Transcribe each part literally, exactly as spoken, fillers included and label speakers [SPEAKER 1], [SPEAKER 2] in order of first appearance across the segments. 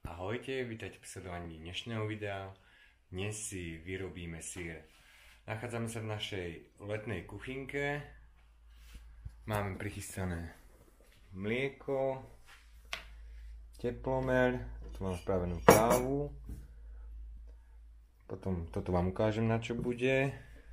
[SPEAKER 1] Ahojte, vítajte pri sledovaní dnešného videa. Dnes si vyrobíme syr. Nachádzame sa v našej letnej kuchynke. Máme prichystané mlieko, teplomer, tu mám spravenú kávu. Potom toto vám ukážem, na čo bude.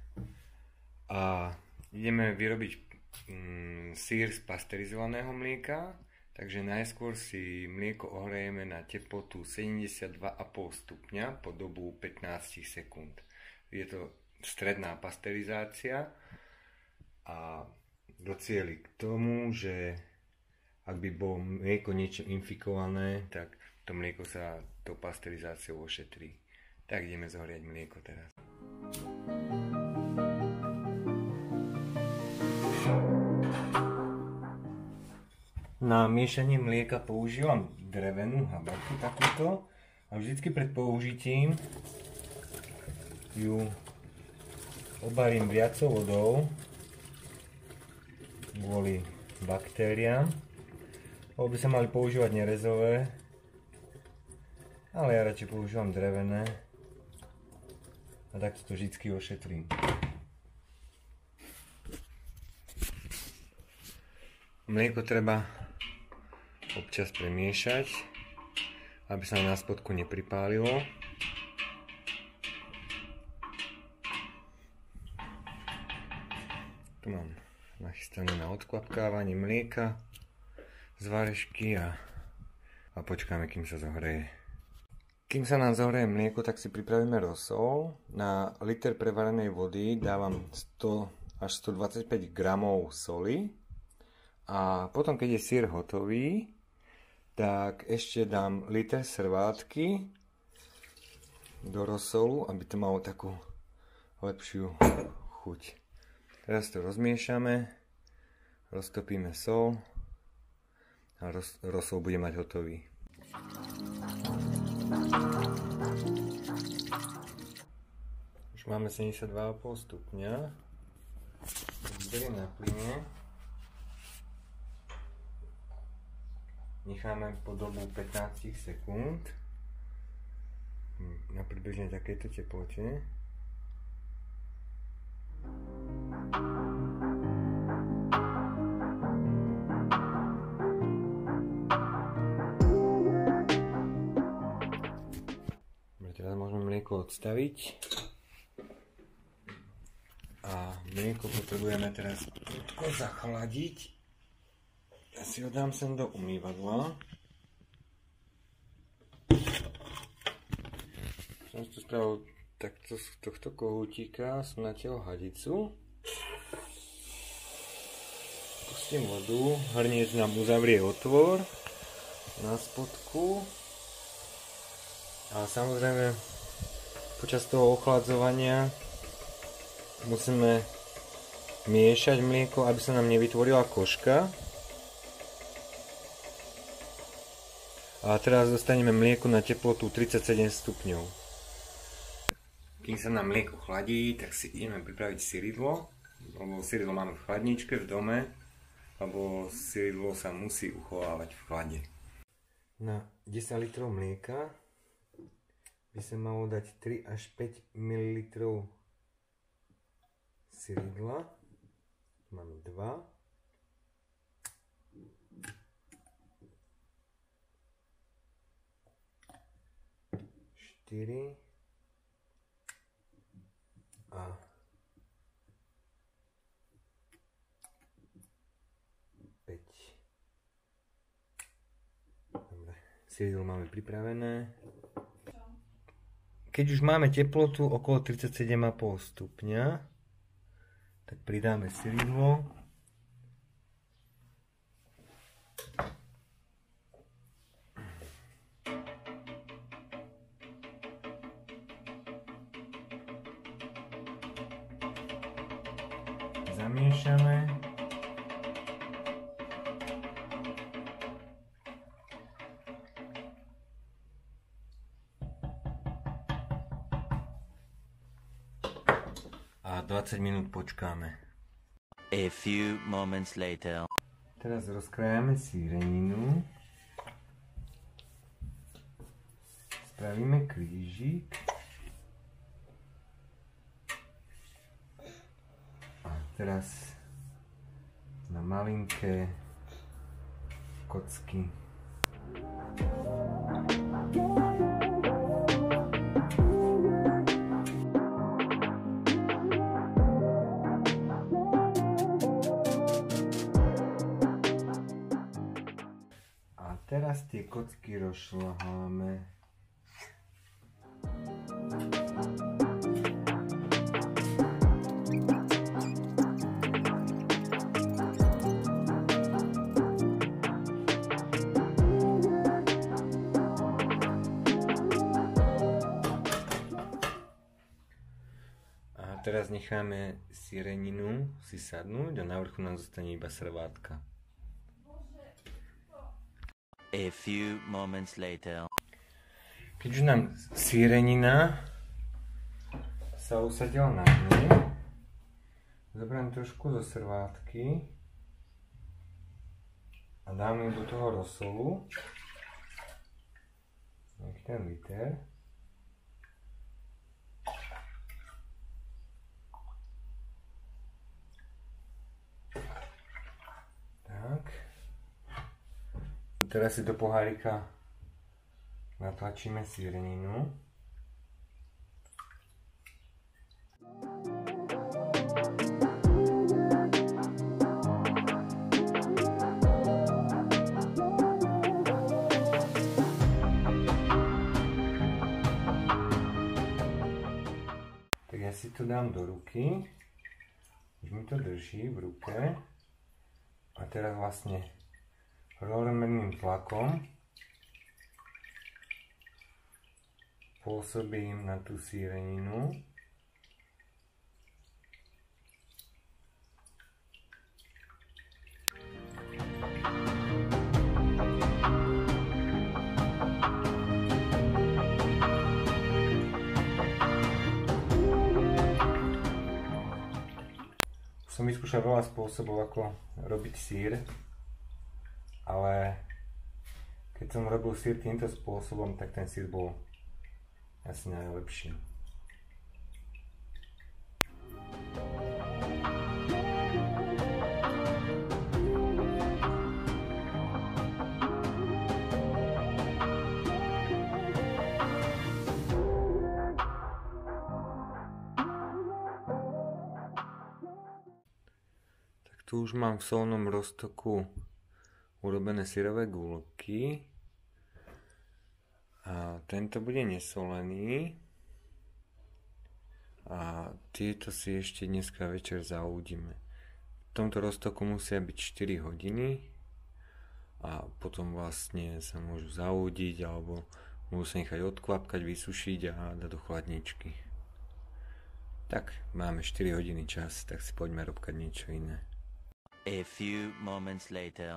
[SPEAKER 1] A ideme vyrobiť mm, syr z pasterizovaného mlieka. Takže najskôr si mlieko ohrejeme na teplotu sedemdesiatdva a pol stupňa po dobu pätnásť sekúnd. Je to stredná pasterizácia a docieli k tomu, že ak by bolo mlieko niečo infikované, tak to mlieko sa tou pasterizáciou ošetrí. Tak ideme zohriať mlieko teraz. Na miešanie mlieka používam drevenú habaku takúto a vždycky pred použitím ju obarím viacou vodou kvôli baktériám. Lebo by sa mali používať nerezové, ale ja radšej používam drevené a takto to vždycky ošetrím. Mlieko treba občas premiešať, aby sa na spodku nepripálilo. Tu mám nachystané na odkvapkávanie mlieka z varešky a, a počkáme, kým sa zohreje. Kým sa nám zohreje mlieko, tak si pripravíme rosol. Na liter prevarenej vody dávam sto až stodvadsaťpäť gramov soli. A potom, keď je syr hotový, tak ešte dám liter srvátky do rosolu, aby to malo takú lepšiu chuť. Teraz to rozmiešame, roztopíme sol a roz, rosol bude mať hotový. Už máme sedemdesiatdva a pol stupňa. Beriem na plyne. Necháme po dobu pätnásť sekúnd na približne takejto teplote. Dobre, teraz môžeme mlieko odstaviť. A mlieko potrebujeme teraz zachladiť. Ja si ho dám sem do umývadla. Som si tu spravil takto z tohto kohútika, som natiaľ hadicu. Pustím vodu, hrniec nám uzavrie otvor na spodku. A samozrejme počas toho ochladzovania musíme miešať mlieko, aby sa nám nevytvorila koška. A teraz dostaneme mlieko na teplotu tridsaťsedem stupňov. Kým sa nám mlieko chladí, tak si ideme pripraviť syridlo. Lebo syridlo máme v chladničke v dome, lebo syridlo sa musí uchovávať v chlade. Na desať litrov mlieka by sa malo dať tri až päť mililitrov syridla. Máme dva. štyri a päť. Dobre, syridlo máme pripravené. Keď už máme teplotu okolo tridsaťsedem a pol stupňa, tak pridáme syridlo. Zamiešame. A dvadsať minút počkáme.
[SPEAKER 2] A few moments later.
[SPEAKER 1] Teraz rozkrajame síreninu. Spravíme krížik. A teraz na malinké kocky. A teraz tie kocky rozšľaháme. Teraz necháme syreninu si sadnúť a na vrchu nám zostane iba srvátka.
[SPEAKER 2] A few moments later.
[SPEAKER 1] Keď už nám syrenina sa usadila na dne, zoberiem trošku zo srvátky a dáme do toho rosolu. Nech ten liter. Teraz si do pohárika natlačíme syreninu. Tak ja si to dám do ruky. Už mi to drží v ruke. A teraz vlastne rovnomerným tlakom pôsobím na tú syreninu. Som vyskúšal veľa spôsobov, ako robiť syr. Ale keď som robil syr týmto spôsobom, tak ten syr bol asi najlepší. Tak tu už mám v solnom roztoku urobené syrové guľky a tento bude nesolený a tieto si ešte dneska večer zaúdime. V tomto roztoku musia byť štyri hodiny a potom vlastne sa môžu zaúdiť alebo môžu sa nechať odkvapkať, vysušiť a dať do chladničky. Tak, máme štyri hodiny čas, tak si poďme robkať niečo iné.
[SPEAKER 2] A few moments later.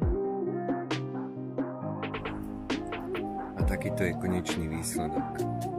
[SPEAKER 1] A takýto je konečný výsledok.